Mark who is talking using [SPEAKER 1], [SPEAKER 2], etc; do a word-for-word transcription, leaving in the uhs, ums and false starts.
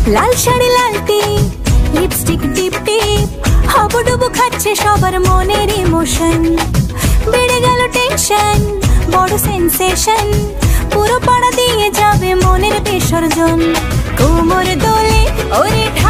[SPEAKER 1] লাল শাড়ি লাল টিপ lipstick টিপ টিপ হাবুডুবু খাচ্ছে সবার মনের ইমোশন বেড়ে গেল টেনশন বড় সেন্সেশন পুরো পাড়া দিয়ে যাবে মনের বিসর্জন কোমর দোলে ওরে